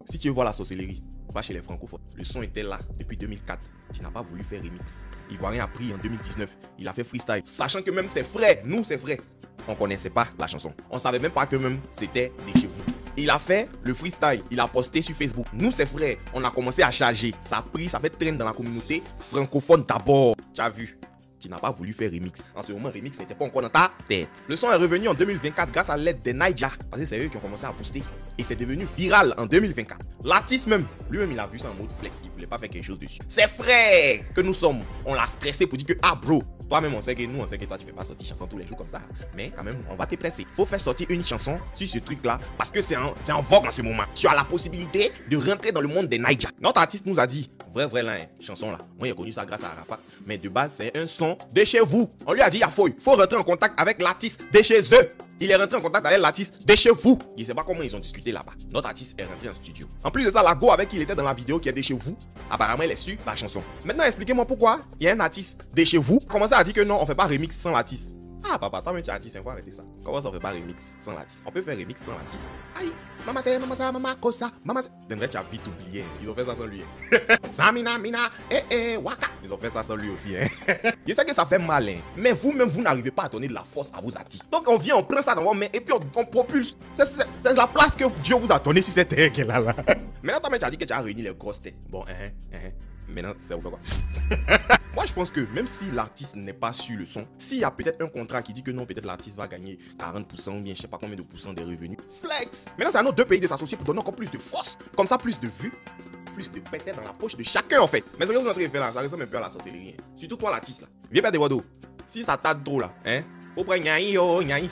Si tu veux voir la sorcellerie, va chez les francophones. Le son était là depuis 2004. Tu n'as pas voulu faire remix. Ivoirien a pris en 2019. Il a fait freestyle. Sachant que même ses frères, nous ses frères, on connaissait pas la chanson. On savait même pas que même c'était des chez vous. Il a fait le freestyle, il a posté sur Facebook. Nous ses frères, on a commencé à charger. Ça a pris, ça fait traîner dans la communauté francophone d'abord. Tu as vu? Tu n'as pas voulu faire remix. En ce moment, remix n'était pas encore dans ta tête. Le son est revenu en 2024 grâce à l'aide des Naija. Parce que c'est eux qui ont commencé à booster. Et c'est devenu viral en 2024. L'artiste même, lui-même, il a vu ça en mode flex. Il voulait pas faire quelque chose dessus. C'est frère que nous sommes. On l'a stressé pour dire que, ah bro, toi-même, on sait que nous, on sait que toi, tu fais pas sortir chanson tous les jours comme ça. Mais quand même, on va te presser. Faut faire sortir une chanson sur ce truc-là. Parce que c'est en vogue en ce moment. Tu as la possibilité de rentrer dans le monde des Naija. Notre artiste nous a dit, vrai là, hein, chanson là. Moi, j'ai connu ça grâce à Arafat. Mais de base, c'est un son de chez vous. On lui a dit, il faut rentrer en contact avec l'artiste de chez eux. Il est rentré en contact avec l'artiste de chez vous. Je ne sais pas comment ils ont discuté là-bas. Notre artiste est rentré en studio. En plus de ça, la go avec qui il était dans la vidéo qui est de chez vous, apparemment, il est su la chanson. Maintenant, expliquez-moi pourquoi il y a un artiste de chez vous. Commencez à dire que non, on fait pas remix sans l'artiste. Ah papa, toi même tu es artiste, il faut arrêter ça. Comment ça on fait pas remix sans l'artiste? On peut faire remix sans l'artiste. Aïe, maman c'est, maman ça, maman cosa, maman c'est. D'André, tu as vite oublié. Ils ont fait ça sans lui. Samina, mina, waka. Ils ont fait ça sans lui aussi. Je sais que ça fait mal, hein. Mais vous-même, vous n'arrivez pas à donner de la force à vos artistes. Donc on vient, on prend ça dans vos mains et puis on propulse. C'est la place que Dieu vous a donnée sur cette terre qu'elle a là. Maintenant, toi même tu as dit que tu as réuni les grosses têtes. Bon, maintenant, c'est quoi? Moi, je pense que même si l'artiste n'est pas sur le son, s'il y a peut-être un contrat qui dit que non, peut-être l'artiste va gagner 40% ou bien je sais pas combien de pourcents des revenus, flex. Maintenant, c'est à nos deux pays de s'associer pour donner encore plus de force. Comme ça, plus de vues, plus de pétales dans la poche de chacun en fait. Mais ce que vous êtes en train de faire là, ça ressemble un peu à la sorcellerie. Hein. Surtout toi, l'artiste là. Viens faire des wados. Si ça tarde trop là, hein, faut prendre Nyaï, oh, Nyaï.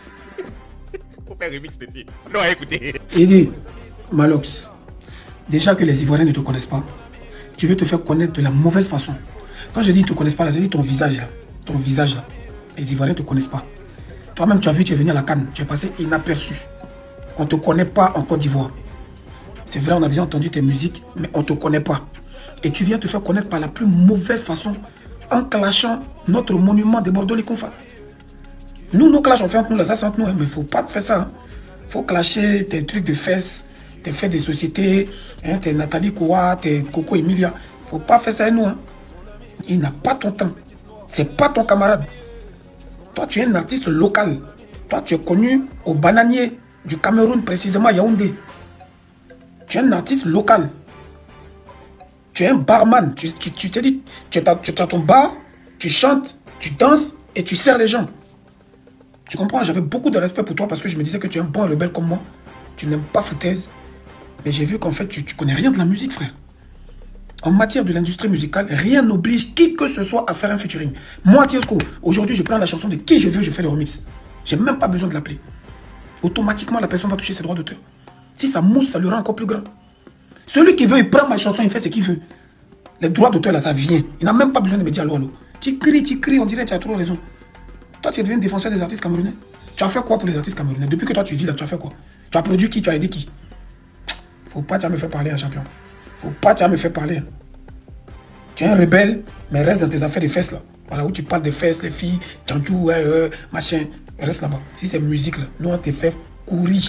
Faut faire remix dessus. Non, écoutez. Il dit, Malox, déjà que les Ivoiriens ne te connaissent pas, tu veux te faire connaître de la mauvaise façon. Quand je dis ils ne te connaissent pas, là, je dis ton visage là. Ton visage là. Les Ivoiriens ne te connaissent pas. Toi-même, tu as vu, tu es venu à la Cannes. Tu es passé inaperçu. On ne te connaît pas en Côte d'Ivoire. C'est vrai, on a déjà entendu tes musiques, mais on ne te connaît pas. Et tu viens te faire connaître par la plus mauvaise façon en clashant notre monument des Bordeaux-les-Confins. Nous, nos clashs, on fait entre nous, là, ça c'est entre nous. Hein, mais il ne faut pas te faire ça. Il faut clasher tes trucs de fesses, tes faits des sociétés, hein, tes Nathalie Koua, tes Coco Emilia. Il ne faut pas faire ça à nous. Hein. Il n'a pas ton temps. C'est pas ton camarade. Toi, tu es un artiste local. Toi, tu es connu au bananier du Cameroun, précisément à Yaoundé. Tu es un artiste local. Tu es un barman. Tu t'es dit, tu as ton bar, tu chantes, tu danses et tu sers les gens. Tu comprends? J'avais beaucoup de respect pour toi parce que je me disais que tu es un bon rebelle comme moi. Tu n'aimes pas foutaise. Mais j'ai vu qu'en fait, tu connais rien de la musique, frère. En matière de l'industrie musicale, rien n'oblige qui que ce soit à faire un featuring. Moi, Tiesco, aujourd'hui, je prends la chanson de qui je veux, je fais le remix. J'ai même pas besoin de l'appeler. Automatiquement, la personne va toucher ses droits d'auteur. Si ça mousse, ça le rend encore plus grand. Celui qui veut, il prend ma chanson, il fait ce qu'il veut. Les droits d'auteur, là, ça vient. Il n'a même pas besoin de me dire allô, allô. Tu cries, on dirait que tu as trop raison. Toi, tu es devenu défenseur des artistes camerounais. Tu as fait quoi pour les artistes camerounais? Depuis que toi, tu vis là, tu as fait quoi? Tu as produit qui? Tu as aidé qui? Faut pas me faire parler, hein, champion. Faut pas me faire parler. Tu es un rebelle, mais reste dans tes affaires de fesses là. Voilà où tu parles de fesses, les filles, tchantou, machin. Reste là-bas. Si c'est musique là, nous on te fait courir.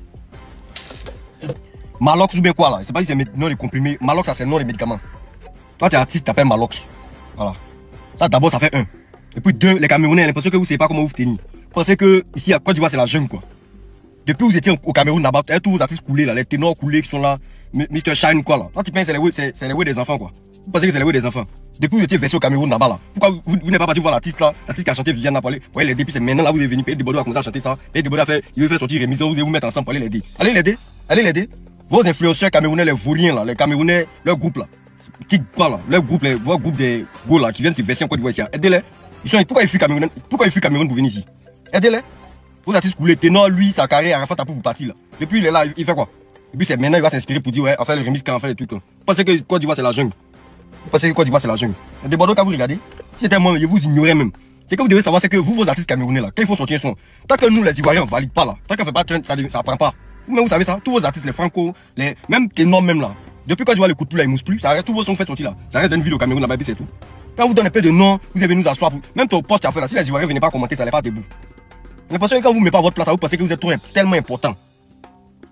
Malox ou bien quoi là? C'est pas si c'est le nom des comprimés. Malox, ça c'est le nom des médicaments. Toi, tu es artiste, tu t'appelles Malox. Voilà. Ça d'abord, ça fait un. Et puis deux, les Camerounais, j'ai l'impression que vous ne savez pas comment vous tenir. Vous pensez que ici à Côte d'Ivoire, c'est la jungle quoi. Depuis que vous étiez au Cameroun là-bas, tous vos artistes coulés là, les ténors coulés qui sont là, Mr. Shine quoi là. Toi, tu penses que c'est les way des enfants quoi. Vous pensez que c'est les way des enfants. Depuis que vous étiez versé au Cameroun là-bas là. Pourquoi vous n'êtes pas parti voir l'artiste là, l'artiste qui a chanté Viviane Napoli. Vous voyez les puis c'est maintenant là vous êtes venu, Pays de Bordeaux a commencé à chanter ça. Pays de Bordeaux a fait, il veut faire sortir remise, vous allez vous mettre ensemble pour aller l'aider. Allez l'aider, allez l'aider. Vos influenceurs camerounais, les vauriens là, les Camerounais, leur groupe là. Petit quoi là, leur groupe, vos groupes des go là qui viennent se verser en Côte d'Ivoire ici. Aidez-les. Pourquoi ils fuient Cameroun? Pourquoi ils fuient Cameroun pour venir ici? Aidez-les. Vos artistes coulés, ténor, lui, sa carrière, Arafat a pour partir là. Depuis il est là, il fait quoi? Et puis c'est maintenant il va s'inspirer pour dire ouais, on fait le remix quand on fait les trucs là. Vous pensez que Côte d'Ivoire c'est la jungle? Vous pensez que Côte d'Ivoire c'est la jungle? Des Bordeaux quand vous regardez, si c'était moi, je vous ignorez même. C'est que vous devez savoir c'est que vous, vos artistes camerounais là, quand ils font sortir un son, tant que nous les Ivoiriens on valide pas là, tant qu'on fait pas trend, ça prend pas. Mais vous savez ça, tous vos artistes, les franco, même ténors même là, depuis quand tu vois le coup de plus là, ils moussent plus, ça arrête, tous vos sons fait sortir là, ça reste dans une ville au Cameroun là-bas, c'est tout. Quand vous donnez un peu de noms, vous devez nous asseoir. Même ton poste à faire là, si les Ivoiriens venaient pas commenter, ça n'allait pas debout. J'ai l'impression que quand vous ne mettez pas votre place, vous pensez que vous êtes tellement important.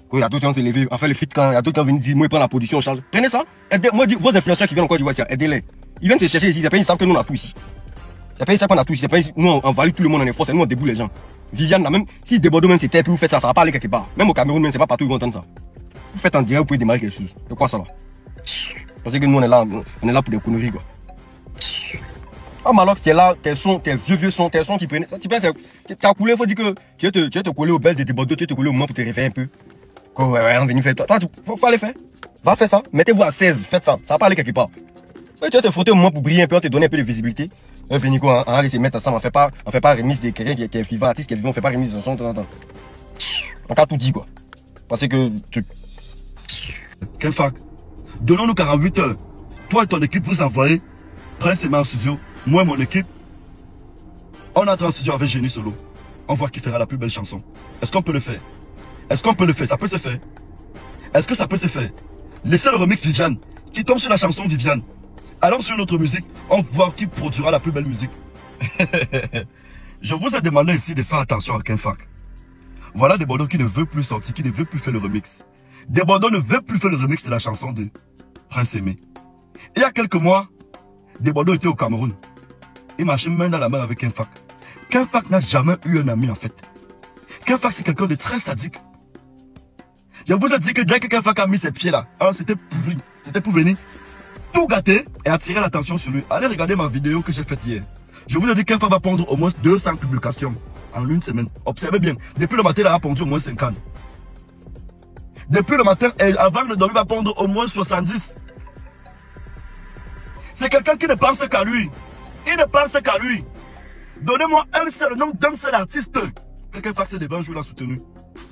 Il y a d'autres qui vont se lever, on fait le fit quand il y a d'autres qui vont venir dire, moi, ils prennent la production en charge. Prenez ça. Aidez, moi, vos influenceurs qui viennent encore du Côte d'Ivoire, aidez-les. Ils viennent se chercher ici, ils savent que nous, on a tout ici. C'est pas ça qu'on a tout ici, nous, on valide tout le monde, on est force, nous, on déboule les gens. Viviane, là, même, si des Bordeaux, même c'était, puis vous faites ça, ça va pas aller quelque part. Même au Cameroun, même, c'est pas partout, ils vont entendre ça. Vous faites en direct, vous pouvez démarrer quelque chose. C'est quoi ça, là? Parce que nous, on est là pour des conneries, quoi. Ah, Malox, tu es là, tes vieux sons, tes sons qui prennent. Ça, tu penses, tu as coulé, il faut dire que tu vas te coller au best de tes Bordeaux, tu vas te coller au moment pour te réveiller un peu. Quoi, ouais, on vient faire. Toi, faut aller faire. Va faire ça. Mettez-vous à 16, faites ça. Ça va pas aller quelque part. Ouais, tu vas te frotter au moment pour briller un peu, on te donner un peu de visibilité. Venez quoi, on va laisser mettre ensemble, on fait pas remise de quelqu'un qui est vivant, artiste qui est vivant, on fait pas remise de son temps en temps. On a tout dit, quoi. Parce que Quel fac? Donnons-nous 48 heures. Toi et ton équipe, vous envoyez Prince et moi en studio. Moi et mon équipe, on entre en studio avec Génie Solo. On voit qui fera la plus belle chanson. Est-ce qu'on peut le faire? Est-ce qu'on peut le faire? Ça peut se faire. Est-ce que ça peut se faire? Laissez le remix Viviane qui tombe sur la chanson Viviane. Allons sur notre musique, on voit qui produira la plus belle musique. Je vous ai demandé ici de faire attention à Kenfac. Voilà des Bordeaux qui ne veut plus sortir, qui ne veut plus faire le remix. Des Bordeaux ne veut plus faire le remix de la chanson de Prince Aimé. Il y a quelques mois, des Bordeaux étaient au Cameroun. Il marchait main dans la main avec Kenfac. Kenfac n'a jamais eu un ami en fait. Kenfac c'est quelqu'un de très sadique. Je vous ai dit que dès que Kenfac a mis ses pieds là, alors c'était pour venir tout gâter et attirer l'attention sur lui. Allez regarder ma vidéo que j'ai faite hier. Je vous ai dit qu'Kenfac va prendre au moins 200 publications en une semaine. Observez bien, depuis le matin il a pondu au moins 50. Depuis le matin, et avant de dormir, il va prendre au moins 70. C'est quelqu'un qui ne pense qu'à lui. Il ne pense qu'à lui. Donnez-moi un seul nom d'un seul artiste que Kenfac s'est devant un jour l'a soutenu.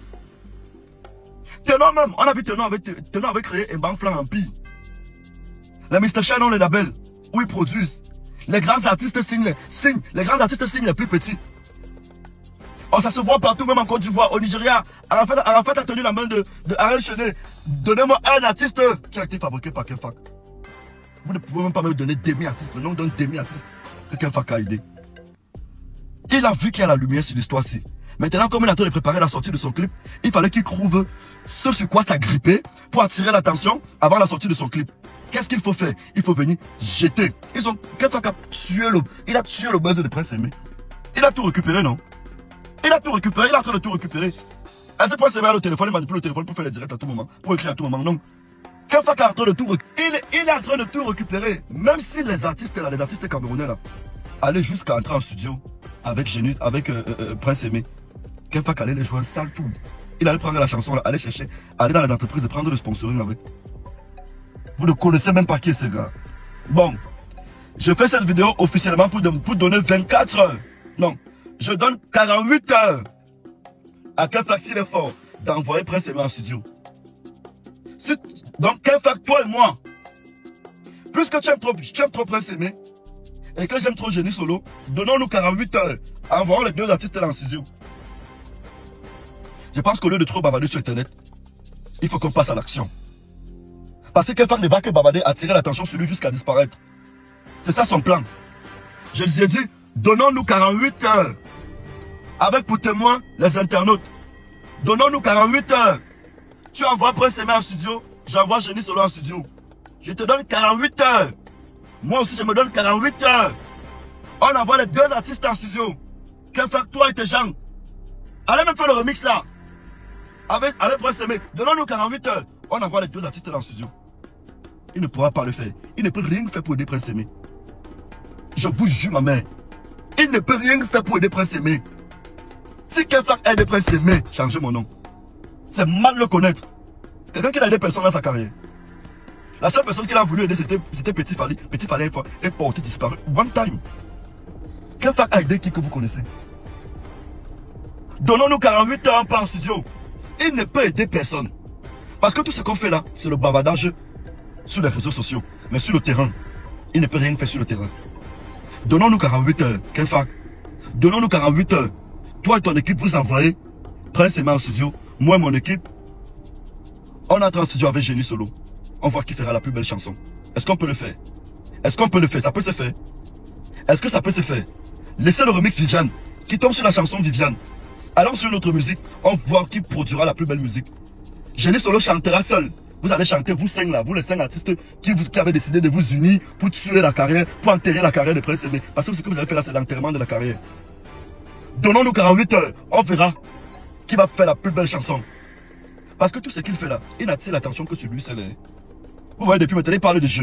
Tenons même, on a vu Tenons avait créé un banc flanc empire. Les Mr. Shine ont les labels où ils produisent. Les grands artistes signent, les grands artistes signent les plus petits. Oh, ça se voit partout, même en Côte d'Ivoire, au Nigeria. Arafat a tenu la main de Ariel Chenet. Donnez-moi un artiste qui a été fabriqué par Kenfac. Vous ne pouvez même pas me donner demi-artiste, le nom d'un demi-artiste que Kenfac a aidé. Il a vu qu'il y a la lumière sur l'histoire-ci. Maintenant, comme il est en train de préparer la sortie de son clip, il fallait qu'il trouve ce sur quoi s'agripper pour attirer l'attention avant la sortie de son clip. Qu'est-ce qu'il faut faire? Il faut venir jeter. Kenfac a tué il a tué le buzz de Prince Aimé. Il a tout récupéré, non? Il a tout récupéré, il est en train de tout récupérer. Est-ce que Prince Aimé a le téléphone, il manipule le téléphone pour faire les directs à tout moment, pour écrire à tout moment? Non. Kenfac est en train de tout récupérer. Il est en train de tout récupérer. Même si les artistes là, les artistes camerounais là, allaient jusqu'à entrer en studio avec Prince Aimé. Kenfac allait les jouer un sale tour. Il allait prendre la chanson, là, aller chercher, aller dans les entreprises et prendre le sponsoring avec. Vous ne connaissez même pas qui est ce gars. Bon, je fais cette vidéo officiellement pour donner 24 heures. Non, je donne 48 heures à Kenfac s'il est fort d'envoyer Prince Aimé en studio. Donc Kenfac, toi et moi, puisque tu aimes trop Prince Aimé et que j'aime trop Génie Solo, donnons-nous 48 heures. Envoyons les deux artistes là en studio. Je pense qu'au lieu de trop bavarder sur internet, il faut qu'on passe à l'action. Parce que Kenfac ne va que bavarder, attirer l'attention sur lui jusqu'à disparaître. C'est ça son plan. Je lui ai dit, donnons-nous 48 heures. Avec pour témoin les internautes. Donnons-nous 48 heures. Tu envoies Prince Aimé en studio, j'envoie Génie Solo en studio. Je te donne 48 heures. Moi aussi je me donne 48 heures. On envoie les deux artistes en studio. Kenfac, toi et tes gens. Allez même faire le remix là. Avec Prince Aimé. Donnons-nous 48 heures. On envoie les deux artistes dans le studio. Il ne pourra pas le faire. Il ne peut rien faire pour aider Prince Aimé. Je vous jure ma mère. Il ne peut rien faire pour aider Prince Aimé. Si Kenfac aide Prince Aimé, changez mon nom. C'est mal le connaître. Quelqu'un qui a aidé personne dans sa carrière. La seule personne qu'il a voulu aider, c'était Petit Fally. Petit Fally est porté disparu. One time. Kenfac a aidé qui que vous connaissez? Donnons-nous 48 heures par studio. Il ne peut aider personne. Parce que tout ce qu'on fait là, c'est le bavardage sur les réseaux sociaux. Mais sur le terrain, il ne peut rien faire sur le terrain. Donnons-nous 48 heures, Kenfac. Donnons-nous 48 heures. Toi et ton équipe, vous envoyez Prince Aimé en studio. Moi et mon équipe, on entre en studio avec Génie Solo. On voit qui fera la plus belle chanson. Est-ce qu'on peut le faire? Est-ce qu'on peut le faire? Ça peut se faire. Est-ce que ça peut se faire? Laissez le remix Viviane qui tombe sur la chanson Viviane. Allons sur notre musique, on voit qui produira la plus belle musique. Jenny Solo chantera seul. Vous allez chanter, vous 5 là, vous les 5 artistes qui avez décidé de vous unir pour tuer la carrière, pour enterrer la carrière de Prince Aimé. Parce que ce que vous avez fait là, c'est l'enterrement de la carrière. Donnons-nous 48 heures, on verra qui va faire la plus belle chanson. Parce que tout ce qu'il fait là, il n'attire l'attention que celui c'est les... Vous voyez, depuis maintenant, il parle de je.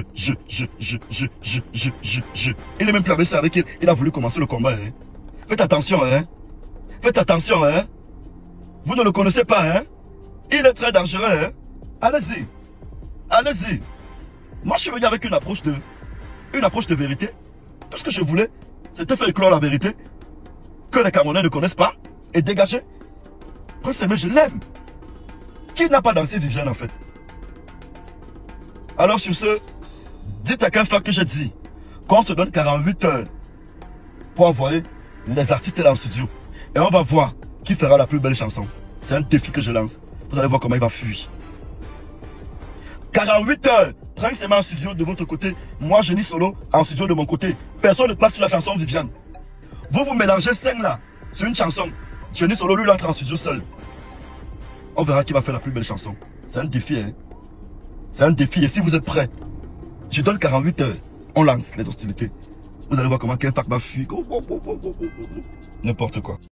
Il est même plus avec ça avec il a voulu commencer le combat. Hein. Faites attention, hein. Faites attention, hein. Vous ne le connaissez pas, hein. Il est très dangereux, hein. Allez-y. Allez-y. Moi, je suis venu avec une approche de vérité. Tout ce que je voulais, c'était faire éclore la vérité que les Camerounais ne connaissent pas et dégager. Prince Aimé, je l'aime. Qui n'a pas dansé Viviane, en fait? Alors, sur ce, dites à quelle fois que j'ai dit qu'on se donne 48 heures pour envoyer les artistes là en studio. Et on va voir qui fera la plus belle chanson. C'est un défi que je lance. Vous allez voir comment il va fuir. 48 heures, Prince Aimé en studio de votre côté, moi Jenny Solo en studio de mon côté. Personne ne passe sur la chanson Viviane. Vous mélangez 5 là sur une chanson. Jenny Solo lui entre en studio seul. On verra qui va faire la plus belle chanson. C'est un défi, hein. C'est un défi et si vous êtes prêts, je donne 48 heures. On lance les hostilités. Vous allez voir comment Ken Fak va fuir. N'importe quoi.